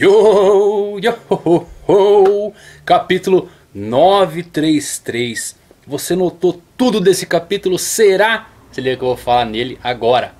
Yo, yo, ho, ho. Capítulo 933. Você notou tudo desse capítulo? Será? Se liga que eu vou falar nele agora.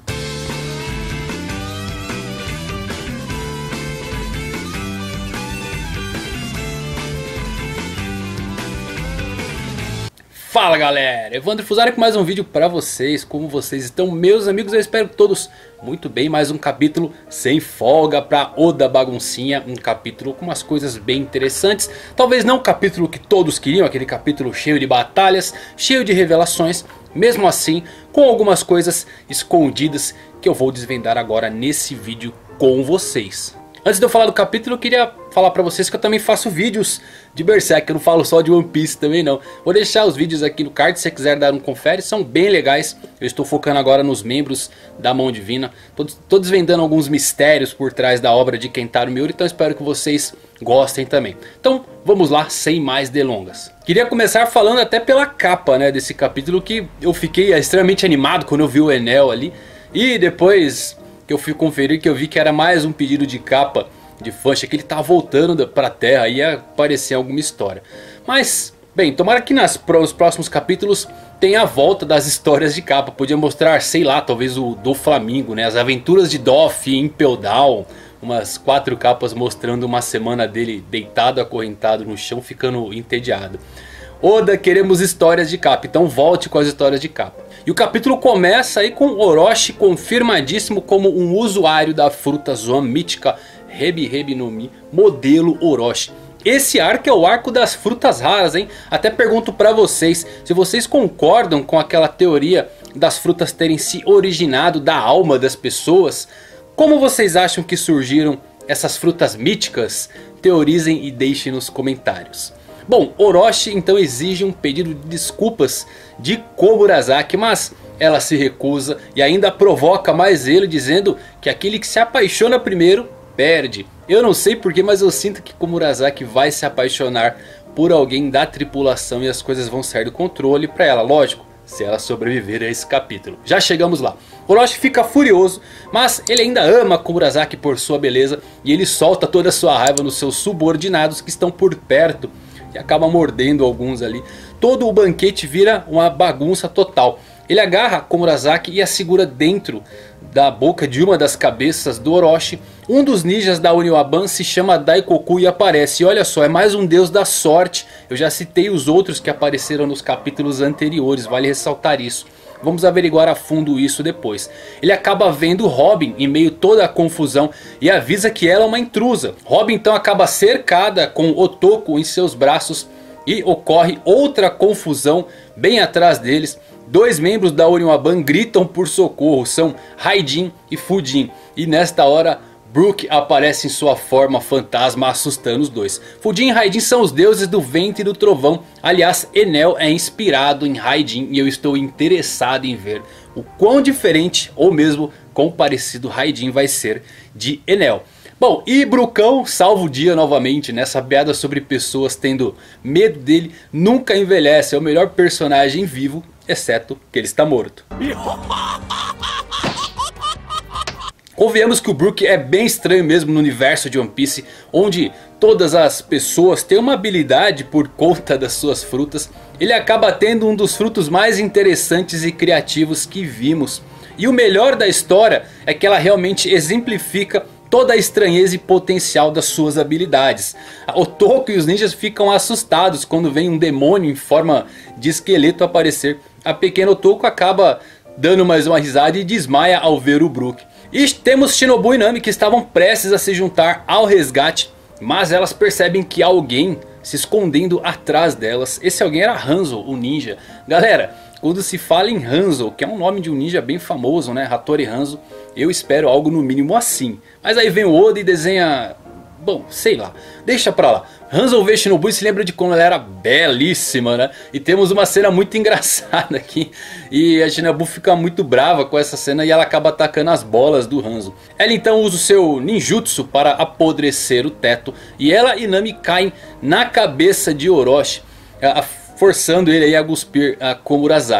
Fala galera, Evandro Fusari com mais um vídeo pra vocês. Como vocês estão, meus amigos? Eu espero que todos muito bem. Mais um capítulo sem folga pra Oda Baguncinha. Um capítulo com umas coisas bem interessantes. Talvez não o capítulo que todos queriam, aquele capítulo cheio de batalhas, cheio de revelações. Mesmo assim, com algumas coisas escondidas que eu vou desvendar agora nesse vídeo com vocês. Antes de eu falar do capítulo, eu queria falar pra vocês que eu também faço vídeos de Berserk. Eu não falo só de One Piece também não. Vou deixar os vídeos aqui no card se você quiser dar um confere. São bem legais. Eu estou focando agora nos membros da Mão Divina. Tô desvendando alguns mistérios por trás da obra de Kentaro Miura. Então espero que vocês gostem também. Então vamos lá, sem mais delongas. Queria começar falando até pela capa, né, desse capítulo, que eu fiquei extremamente animado quando eu vi o Enel ali. E depois que eu fui conferir, que eu vi que era mais um pedido de capa de fã, achei que ele tava voltando pra Terra, ia aparecer alguma história. Mas, bem, tomara que nos próximos capítulos tenha a volta das histórias de capa. Podia mostrar, sei lá, talvez o do Flamingo, né? As aventuras de Doff em Impel Down. Umas 4 capas mostrando uma semana dele deitado, acorrentado no chão, ficando entediado. Oda, queremos histórias de capa, então volte com as histórias de capa. E o capítulo começa aí com Orochi confirmadíssimo como um usuário da fruta Zoan mítica Hebi Hebi no Mi, modelo Orochi. Esse arco é o arco das frutas raras, hein? Até pergunto pra vocês se vocês concordam com aquela teoria das frutas terem se originado da alma das pessoas. Como vocês acham que surgiram essas frutas míticas? Teorizem e deixem nos comentários. Bom, Orochi então exige um pedido de desculpas de Komurasaki, mas ela se recusa e ainda provoca mais ele, dizendo que aquele que se apaixona primeiro perde. Eu não sei porquê, mas eu sinto que Komurasaki vai se apaixonar por alguém da tripulação e as coisas vão sair do controle para ela, lógico, se ela sobreviver a esse capítulo. Já chegamos lá. Orochi fica furioso, mas ele ainda ama Komurasaki por sua beleza e ele solta toda a sua raiva nos seus subordinados que estão por perto. E acaba mordendo alguns ali. Todo o banquete vira uma bagunça total. Ele agarra Komurasaki e a segura dentro da boca de uma das cabeças do Orochi. Um dos ninjas da Onioban se chama Daikoku e aparece. E olha só, é mais um deus da sorte. Eu já citei os outros que apareceram nos capítulos anteriores, vale ressaltar isso. Vamos averiguar a fundo isso depois. Ele acaba vendo Robin em meio a toda a confusão e avisa que ela é uma intrusa. Robin então acaba cercada com Otoko em seus braços e ocorre outra confusão bem atrás deles. 2 membros da Onioban gritam por socorro, são Raijin e Fujin. E nesta hora Brook aparece em sua forma fantasma assustando os dois. Fujin e Raijin são os deuses do vento e do trovão. Aliás, Enel é inspirado em Raijin e eu estou interessado em ver o quão diferente ou mesmo quão parecido Raijin vai ser de Enel. Bom, e Brookão salva o dia novamente nessa piada sobre pessoas tendo medo dele. Nunca envelhece, é o melhor personagem vivo, exceto que ele está morto. Convenhamos que o Brook é bem estranho mesmo no universo de One Piece, onde todas as pessoas têm uma habilidade por conta das suas frutas. Ele acaba tendo um dos frutos mais interessantes e criativos que vimos. E o melhor da história é que ela realmente exemplifica toda a estranheza e potencial das suas habilidades. Otoko e os ninjas ficam assustados quando vem um demônio em forma de esqueleto aparecer. A pequena Otoko acaba dando mais uma risada e desmaia ao ver o Brook. E temos Shinobu e Nami que estavam prestes a se juntar ao resgate, mas elas percebem que há alguém se escondendo atrás delas. Esse alguém era Hanzo, o ninja. Galera, quando se fala em Hanzo, que é um nome de um ninja bem famoso, né, Hattori Hanzo, eu espero algo no mínimo assim. Mas aí vem o Oda e desenha... bom, sei lá, deixa pra lá. Hanzo vê Shinobu e se lembra de quando ela era belíssima, né? E temos uma cena muito engraçada aqui. E a Shinobu fica muito brava com essa cena e ela acaba atacando as bolas do Hanzo. Ela então usa o seu ninjutsu para apodrecer o teto. E ela e Nami caem na cabeça de Orochi, forçando ele aí a cuspir a Komurasaki.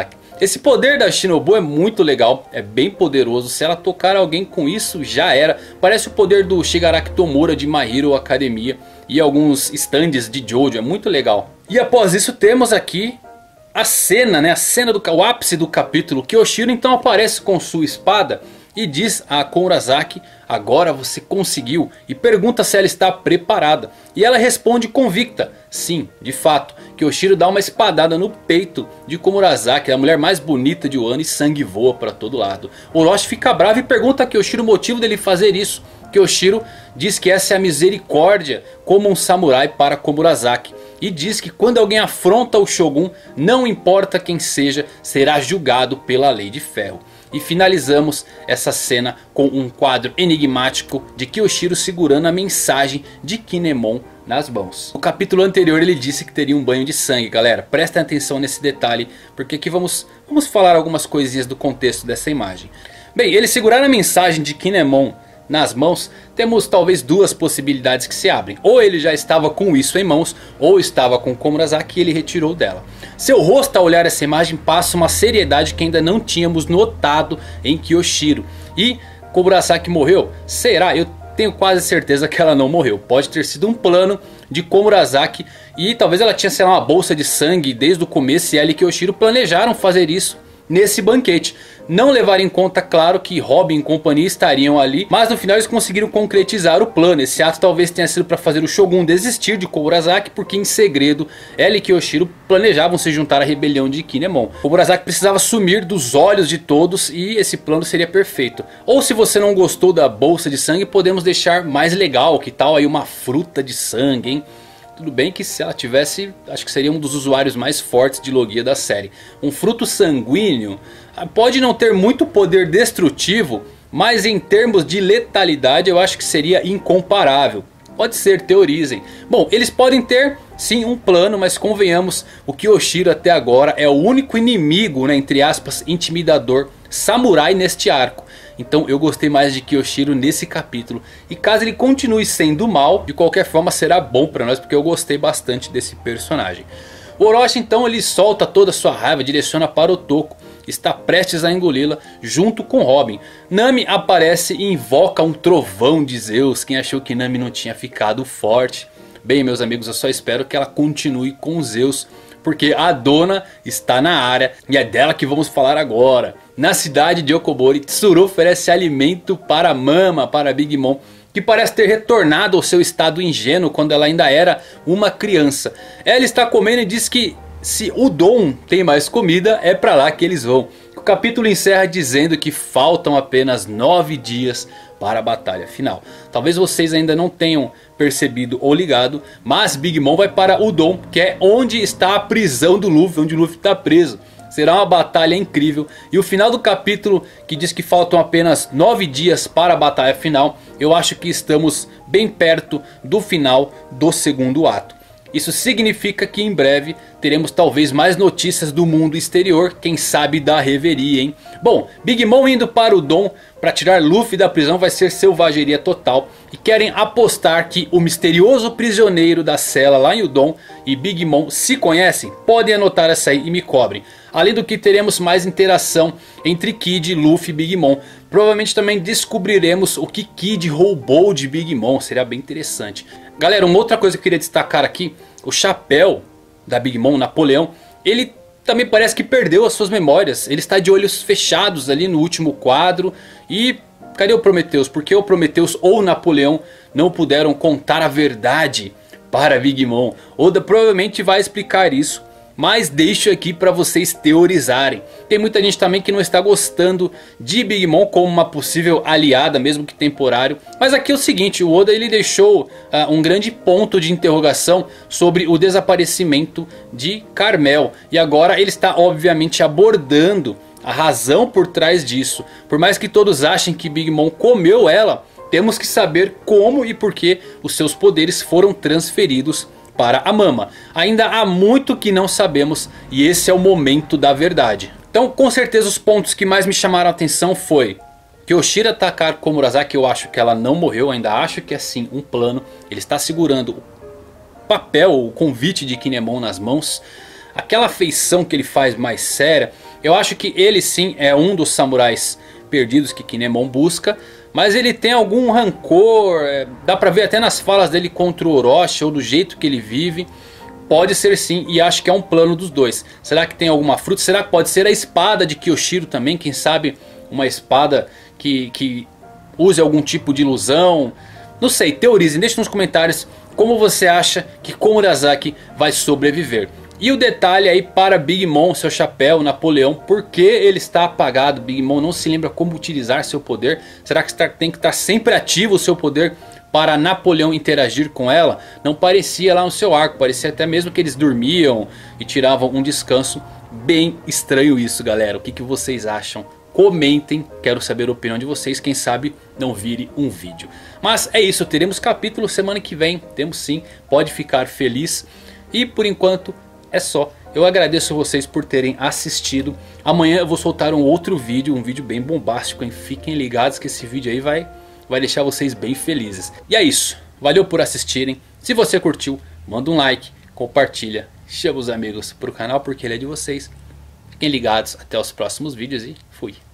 Esse poder da Shinobu é muito legal, é bem poderoso. Se ela tocar alguém com isso, já era. Parece o poder do Shigaraki Tomura de My Hero Academia e alguns stands de Jojo, é muito legal. E após isso temos aqui a cena, né? O ápice do capítulo. Kyoshiro então aparece com sua espada e diz a Komurasaki: agora você conseguiu, e pergunta se ela está preparada. E ela responde convicta: sim, de fato. Kyoshiro dá uma espadada no peito de Komurasaki, a mulher mais bonita de Wano, e sangue voa para todo lado. Orochi fica bravo e pergunta a Kyoshiro o motivo dele fazer isso. Kyoshiro diz que essa é a misericórdia como um samurai para Komurasaki. E diz que quando alguém afronta o Shogun, não importa quem seja, será julgado pela lei de ferro. E finalizamos essa cena com um quadro enigmático de Kyoshiro segurando a mensagem de Kinemon nas mãos. No capítulo anterior ele disse que teria um banho de sangue, galera. Prestem atenção nesse detalhe, porque aqui vamos falar algumas coisinhas do contexto dessa imagem. Bem, ele segurar a mensagem de Kinemon nas mãos, temos talvez duas possibilidades que se abrem. Ou ele já estava com isso em mãos, ou estava com Komurasaki e ele retirou dela. Seu rosto ao olhar essa imagem passa uma seriedade que ainda não tínhamos notado em Kyoshiro. E Komurasaki morreu? Será? Eu tenho quase certeza que ela não morreu. Pode ter sido um plano de Komurasaki e talvez ela tinha, sei lá, uma bolsa de sangue desde o começo, e ela e Kyoshiro planejaram fazer isso nesse banquete. Não levar em conta, claro, que Robin e companhia estariam ali, mas no final eles conseguiram concretizar o plano. Esse ato talvez tenha sido para fazer o Shogun desistir de Komurasaki, porque em segredo ela e Kyoshiro planejavam se juntar à rebelião de Kinemon. Komurasaki precisava sumir dos olhos de todos e esse plano seria perfeito. Ou se você não gostou da bolsa de sangue, podemos deixar mais legal, que tal aí uma fruta de sangue, hein? Tudo bem que se ela tivesse, acho que seria um dos usuários mais fortes de Logia da série. Um fruto sanguíneo pode não ter muito poder destrutivo, mas em termos de letalidade eu acho que seria incomparável. Pode ser, teorizem. Bom, eles podem ter sim um plano, mas convenhamos, o Kyoshiro até agora é o único inimigo, né, entre aspas, intimidador samurai neste arco. Então eu gostei mais de Kyoshiro nesse capítulo. E caso ele continue sendo mal, de qualquer forma será bom pra nós, porque eu gostei bastante desse personagem. O Orochi então ele solta toda a sua raiva, direciona para Otoko. Está prestes a engoli-la junto com Robin. Nami aparece e invoca um trovão de Zeus. Quem achou que Nami não tinha ficado forte? Bem, meus amigos, eu só espero que ela continue com Zeus, porque a dona está na área e é dela que vamos falar agora. Na cidade de Okobori, Tsuru oferece alimento para Mama, para Big Mom, que parece ter retornado ao seu estado ingênuo quando ela ainda era uma criança. Ela está comendo e diz que se o Dom tem mais comida, é para lá que eles vão. O capítulo encerra dizendo que faltam apenas 9 dias para a batalha final. Talvez vocês ainda não tenham percebido ou ligado, mas Big Mom vai para Udon, que é onde está a prisão do Luffy, onde o Luffy está preso. Será uma batalha incrível. E o final do capítulo, que diz que faltam apenas 9 dias para a batalha final, eu acho que estamos bem perto do final do segundo ato. Isso significa que em breve teremos talvez mais notícias do mundo exterior, quem sabe da Reverie, hein? Bom, Big Mom indo para o Dom para tirar Luffy da prisão vai ser selvageria total. E querem apostar que o misterioso prisioneiro da cela lá em Udon e Big Mom se conhecem? Podem anotar essa aí e me cobrem. Além do que teremos mais interação entre Kid, Luffy e Big Mom. Provavelmente também descobriremos o que Kid roubou de Big Mom, seria bem interessante. Galera, uma outra coisa que eu queria destacar aqui, o chapéu da Big Mom, Napoleão, ele também parece que perdeu as suas memórias. Ele está de olhos fechados ali no último quadro. E cadê o Prometheus? Porque o Prometheus ou o Napoleão não puderam contar a verdade para Big Mom. Oda provavelmente vai explicar isso, mas deixo aqui para vocês teorizarem. Tem muita gente também que não está gostando de Big Mom como uma possível aliada, mesmo que temporário. Mas aqui é o seguinte, o Oda ele deixou um grande ponto de interrogação sobre o desaparecimento de Carmel. E agora ele está obviamente abordando a razão por trás disso. Por mais que todos achem que Big Mom comeu ela, temos que saber como e por que os seus poderes foram transferidos para a Mama. Ainda há muito que não sabemos e esse é o momento da verdade. Então com certeza os pontos que mais me chamaram a atenção foi Kyoshiro atacar Komurasaki. Eu acho que ela não morreu, ainda acho que é sim um plano. Ele está segurando o papel, o convite de Kinemon nas mãos. Aquela feição que ele faz mais séria. Eu acho que ele sim é um dos samurais perdidos que Kinemon busca. Mas ele tem algum rancor, dá pra ver até nas falas dele contra o Orochi, ou do jeito que ele vive. Pode ser sim, e acho que é um plano dos dois. Será que tem alguma fruta? Será que pode ser a espada de Kyoshiro também? Quem sabe uma espada que use algum tipo de ilusão? Não sei, teorizem, deixe nos comentários como você acha que Komurasaki vai sobreviver. E o detalhe aí para Big Mom, seu chapéu, Napoleão, por que ele está apagado? Big Mom não se lembra como utilizar seu poder? Será que tem que estar sempre ativo o seu poder para Napoleão interagir com ela? Não parecia lá no seu arco, parecia até mesmo que eles dormiam e tiravam um descanso. Bem estranho isso, galera. O que vocês acham? Comentem, quero saber a opinião de vocês, quem sabe não vire um vídeo. Mas é isso, teremos capítulo semana que vem, temos sim, pode ficar feliz. E por enquanto é só. Eu agradeço vocês por terem assistido. Amanhã eu vou soltar um outro vídeo, um vídeo bem bombástico, hein? Fiquem ligados que esse vídeo aí vai deixar vocês bem felizes. E é isso, valeu por assistirem. Se você curtiu, manda um like, compartilha, chama os amigos pro canal porque ele é de vocês. Fiquem ligados, até os próximos vídeos e fui.